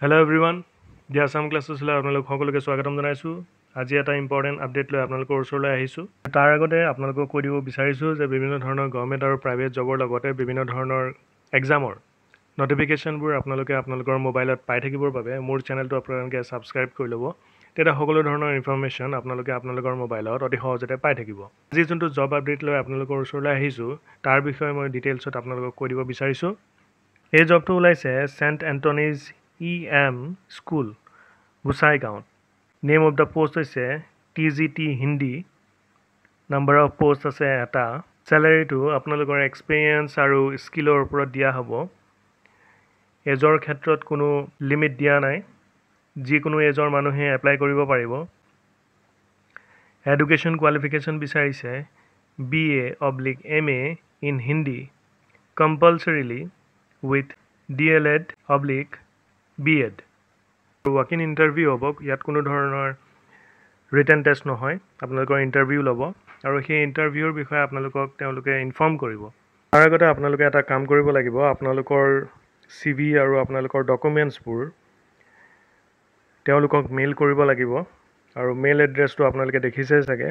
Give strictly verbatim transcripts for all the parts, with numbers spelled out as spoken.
Hello everyone, the Assam classes le apnalok hokoloke swagatam janaisu. Aji eta important update loi apnalokor osorloi ahisu. Tar agote apnalokok koi dibo bisarisu je bibhinno dhoroner government aru private jobor logote bibhinno dhoroner examor notification bur apnaloke apnalokor mobile ot pai thakibor babe mur channel to apnaloke subscribe kori lobo. Teta hokolo dhoroner information apnaloke apnalokor mobile ot oti sahojete pai thakibo. Aji jonto job update loi apnalokor osorloi ahisu tar bishoye moi details ot apnalokok koi dibo bisarisu. Ei job to ulaise Saint Anthony's E M School, Gusaigaon. Name of the post is T G T Hindi. Number of posts is eta. Salary to apnalokor experience aru skill or upor dia hobo. Ejor khetrot kono limit dia nai. Ji kono ejor manuhe apply koribo paribo. Education qualification bisarise B A oblique M A in Hindi compulsorily with D L Ed oblique B Ed. Walk-in interview obok yat kono dhoroner written test no hoy apnalokor interview lobo aru he interviewer bishoye apnalokok teoloke inform koribo tar agote apnaloke eta kam koribo lagibo apnalokor C V aru apnalokor documents pur teolokok mail koribo lagibo aru mail address to apnaloke dekhise sage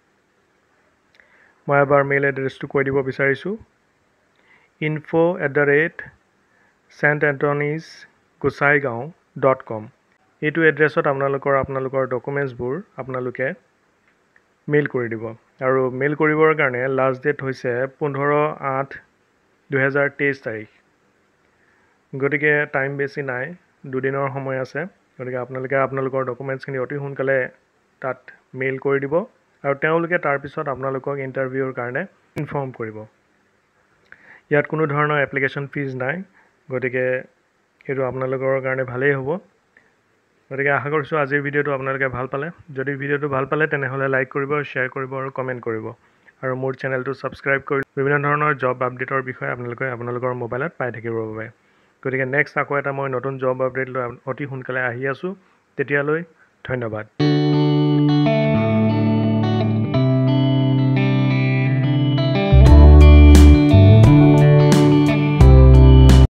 moi abar mail address to koi dibo bisarisu info at the rate saint anthony's gusaigaon dot com এইটো এড্ৰেছত আপোনালোকৰ আপোনালোকৰ ডকুমেন্টছবোৰ আপোনালোকে mail কৰি দিব আৰু mail কৰিবৰ কাৰণে লাষ্ট ডেট হৈছে পোন্ধৰ আঠ দুই হাজাৰ তেইছ তাৰিখ গতিকে টাইম বেছি নাই দুদিনৰ সময় আছে গতিকে আপোনালোকে আপোনালোকৰ ডকুমেন্টছখিনি অতি সোনকালে তাত মেইল কৰি দিব আৰু তেওঁলোকে তাৰ পিছত আপোনালোকক ইন্টাৰভিউৰ কাৰণে ইনফৰ্ম কৰিব ইয়াত কোনো ধৰণৰ এপ্লিকেশন ফিজ নাই গতিকে এটো আপোনালোকৰ কাৰণে ভালেই হ'ব গতিকে আশা কৰিছো আজিৰ ভিডিওটো আপোনালোকে ভাল পালে যদি ভিডিওটো ভাল পালে তেনে হলে লাইক কৰিব শেয়াৰ কৰিব আৰু কমেন্ট কৰিব আৰু মোৰ চেনেলটো সাবস্ক্ৰাইব কৰি বিভিন্ন ধৰণৰ জব আপডেটৰ বিষয়ে আপোনালোকে আপোনালোকৰ মোবাইলত পাই থাকিবৰ বাবে গতিকে নেক্সট আকৌ এটা মই নতুন জব আপডেট লৈ অতি সোনকালে আহি আছো তেতিয়ালৈ ধন্যবাদ